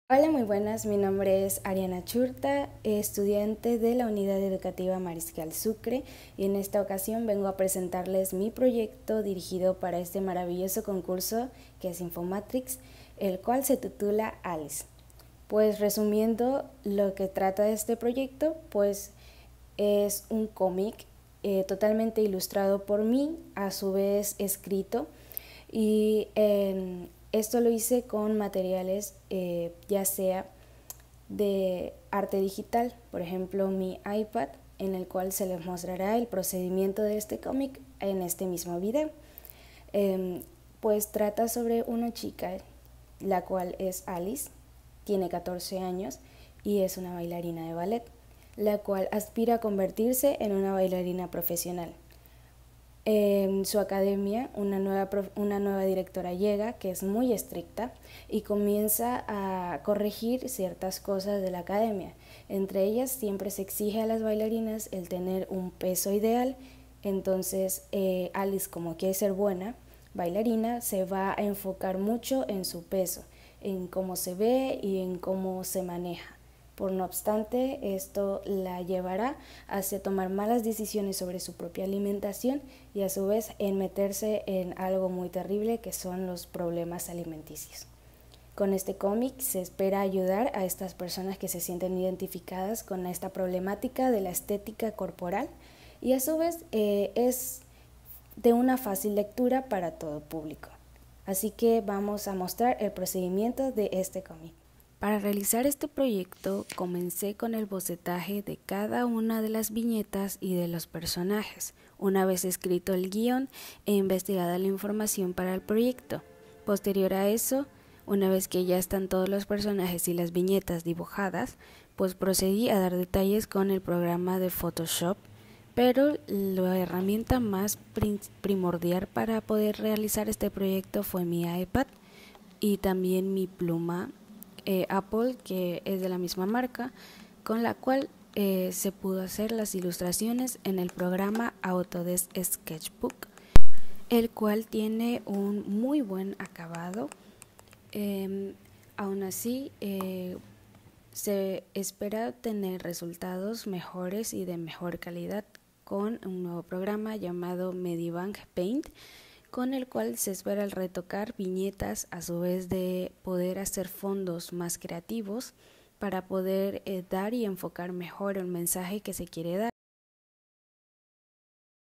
Hola, muy buenas. Mi nombre es Ariana Churta, estudiante de la Unidad Educativa Mariscal Sucre, y en esta ocasión vengo a presentarles mi proyecto dirigido para este maravilloso concurso que es Infomatrix, el cual se titula Alice. Pues resumiendo lo que trata de este proyecto, pues es un cómic totalmente ilustrado por mí, a su vez escrito, y esto lo hice con materiales ya sea de arte digital, por ejemplo mi iPad, en el cual se les mostrará el procedimiento de este cómic en este mismo video. Pues trata sobre una chica, la cual es Alice, tiene 14 años y es una bailarina de ballet, la cual aspira a convertirse en una bailarina profesional. En su academia, una nueva directora llega, que es muy estricta, y comienza a corregir ciertas cosas de la academia. Entre ellas, siempre se exige a las bailarinas el tener un peso ideal. Entonces, Alice, como quiere ser buena bailarina, se va a enfocar mucho en su peso, en cómo se ve y en cómo se maneja. Por no obstante, esto la llevará hacia tomar malas decisiones sobre su propia alimentación y a su vez en meterse en algo muy terrible que son los problemas alimenticios. Con este cómic se espera ayudar a estas personas que se sienten identificadas con esta problemática de la estética corporal, y a su vez es de una fácil lectura para todo público. Así que vamos a mostrar el procedimiento de este cómic. Para realizar este proyecto comencé con el bocetaje de cada una de las viñetas y de los personajes, una vez escrito el guión e investigada la información para el proyecto. Posterior a eso, una vez que ya están todos los personajes y las viñetas dibujadas, pues procedí a dar detalles con el programa de Photoshop, pero la herramienta más primordial para poder realizar este proyecto fue mi iPad y también mi pluma Apple, que es de la misma marca, con la cual se pudo hacer las ilustraciones en el programa Autodesk Sketchbook, el cual tiene un muy buen acabado. Aún así, se espera tener resultados mejores y de mejor calidad con un nuevo programa llamado Medibank Paint, con el cual se espera el retocar viñetas, a su vez de poder hacer fondos más creativos para poder dar y enfocar mejor el mensaje que se quiere dar.